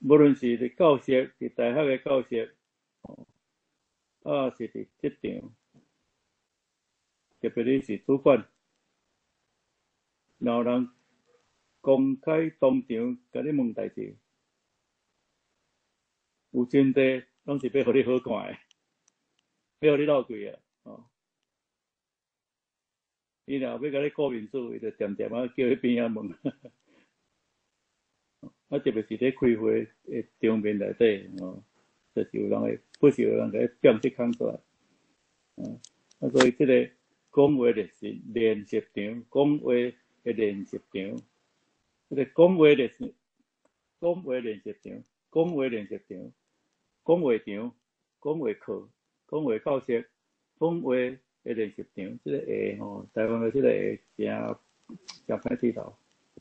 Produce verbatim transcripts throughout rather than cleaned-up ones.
无论是伫教室，伫大学嘅教室，哦，啊是伫职场，特别你是主管，然后人公开当场甲你问代志，有真侪拢是要互你好看诶，要互你落跪啊，哦。伊若要甲你顾面子，伊就点点啊叫你边仔问。啊，特别是咧开会诶场面内底，哦，就是有人会不是有人甲你点这空出来，嗯，啊，所以即个讲话练习练习场，讲话诶练习场，即个讲话练习，讲话练习场，讲话练习场，讲话场，讲话课，讲话教室，讲话诶练习场，即个下吼，台湾诶即个下真真歹记到。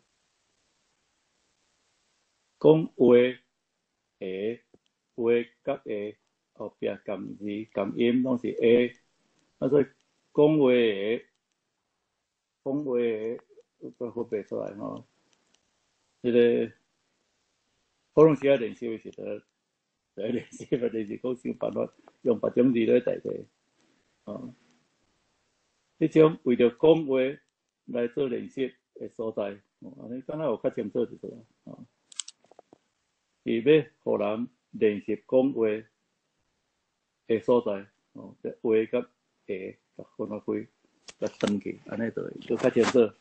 讲话下话甲下后壁含字含音拢是下，啊所以讲话下讲话下都分别出来吼。即、这个可能时啊练习时就就练习，或者是讲想办法用别种字来代替。哦，即种为着讲话来做练习诶所在，哦，安尼敢若有较清楚一点啊。是要互人练习讲话诶所在，哦，即话甲下甲分开开，甲转去，安尼就会就较清楚。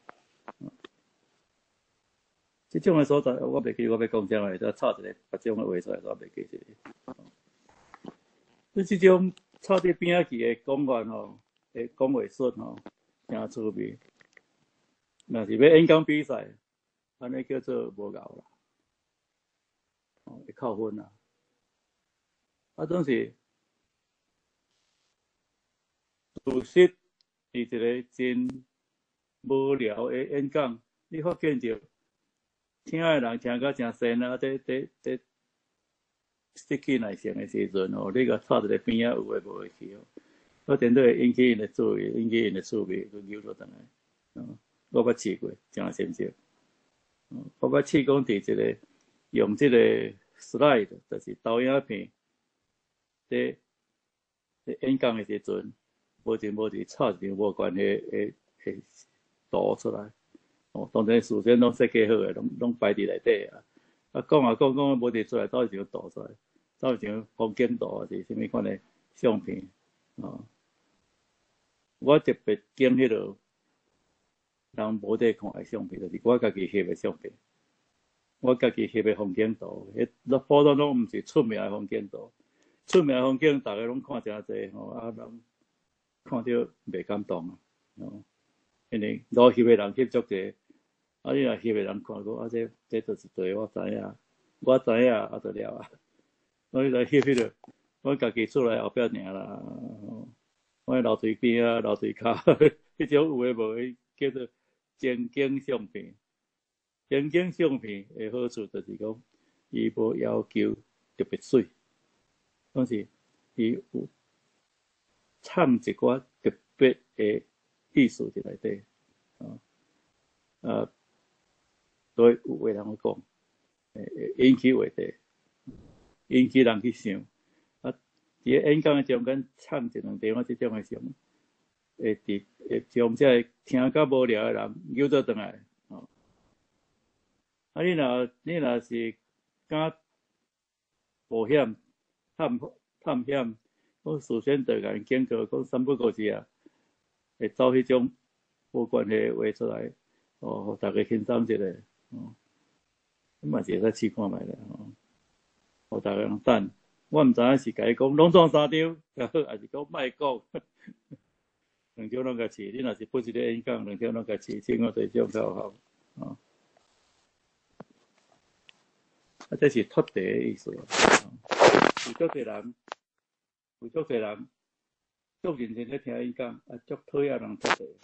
即种诶所在，我袂记我要讲啥话，再插一个别种诶话出来，我袂记即个。你即种插伫边仔去诶讲法吼，会讲袂顺吼，真趣味。若是要演讲比赛，安尼叫做无够啦，哦，会扣分啦。啊，总是事实是一个真无聊诶演讲，你发现着听诶人听甲真深啊，这这这失去耐性诶时阵哦，你甲插一个边仔有诶无诶去哦，我电对会引起因诶注意，引起因诶趣味，佮扭落转来。哦，我捌试过，真新鲜。哦，我捌试讲伫一个用即个 slide，就是投影片，伫伫演讲诶时阵，无钱无钱插一张无关系诶诶图出来。哦，当然事先拢设计好诶，拢拢摆伫内底啊。啊，讲啊讲讲无摕出来，走一张图出来，走一张风景图还是啥物款诶相片。哦，我特别拣迄落人无得看诶相片，就是我家己翕诶相片。我家己翕诶风景图，迄普通拢毋是出名诶风景图。出名诶风景，逐个拢看诚济吼，啊人看着袂感动啊。哦，因为我翕诶人翕足济，啊你若翕诶人看过，啊这这就是对我知影，我知影啊就了啊。我来翕迄落，我家己厝内后壁尔啦。我楼梯边啊，楼梯骹，迄种有诶无诶，叫做情景相片。情景相片诶好处就是讲，伊无要求特别水，但是伊有掺一寡特别诶意思伫内底。啊，啊，所以有话人会讲，会引起话题，引起人去想。啊，伫个演讲诶中间掺一两地方即种诶想，会伫会将遮听甲无聊诶人扭做转来。哦，啊，你若你若是敢冒险探探险，我事先就甲因警告，讲三不五时啊，会走迄种无关系话出来，哦，互大家欣赏一下。哦，你嘛是会使试看觅咧，吼，互大家人等。我毋知影是甲伊讲拢总三张较好，还是讲莫讲。两张拢甲试，你若是不是咧演讲，两张拢甲试，先我对种较有效。哦，啊，这是脱题诶意思。哦，有足侪人，有足侪人足认真咧听演讲，啊，足讨厌人脱题。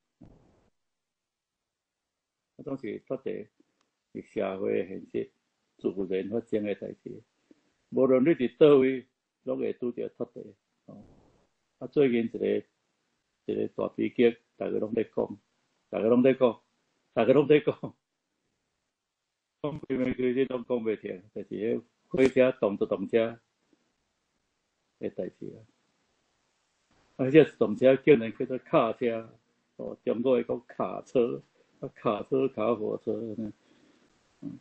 啊，总是脱题是社会现实自然发生诶代志，无论你伫倒位，拢会拄着脱题。哦，啊，最近一个一个大悲剧，大家拢在讲，大家拢在讲，大家拢在讲。 讲开门开始拢讲袂停，就是迄火车动自动车诶代志啊。而且自动车叫人叫做卡车，哦，中国会讲卡车，啊卡车、卡火车呢。嗯，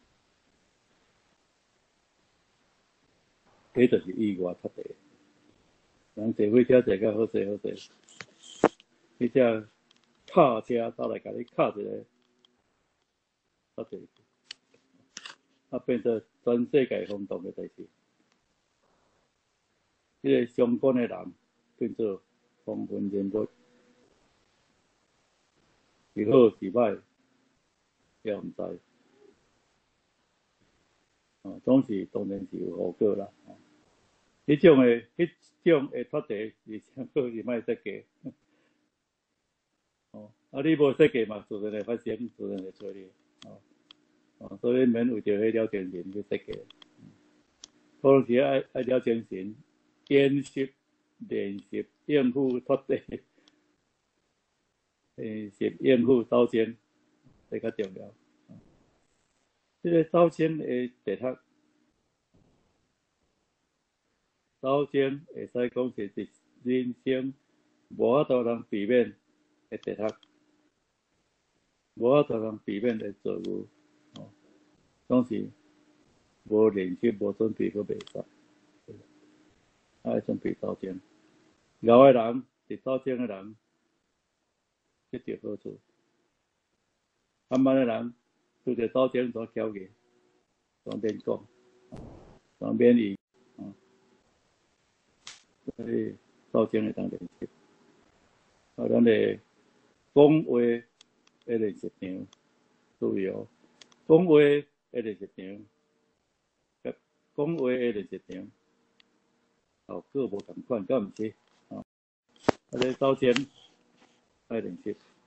迄就是意外较侪。人坐火车坐较好势好势，迄只卡车走来甲你卡一个，较侪，啊变做全世界轰动诶代志。迄个相关诶人变做风云人物，是好是歹也毋知。哦，总是当然是有后果啦。哦，迄种诶，迄种诶脱题是上好是莫设计。哦，啊你无设计嘛，自然会发生，自然会出嚟。哦，哦，所以免为着迄了精神去设计。可能是爱爱了精神，演习、练习、应付脱题，练习应付斗争，这较重要。这个斗争诶地读，斗争会使讲是人生无法度通避免诶地读，无法度通避免诶错误。哦，总是无练习、无准备，佫袂使。爱准备斗争，枵诶人，伫斗争诶人，得到好处；暗慢诶人，拄着斗争煞巧个，煞免讲，煞免伊。哦，所以斗争会当练习。啊，咱诶讲话诶练习场，注意哦，讲话诶练习场，甲讲话诶练习场，效果无共款，敢毋是？哦，啊，这斗争爱练习。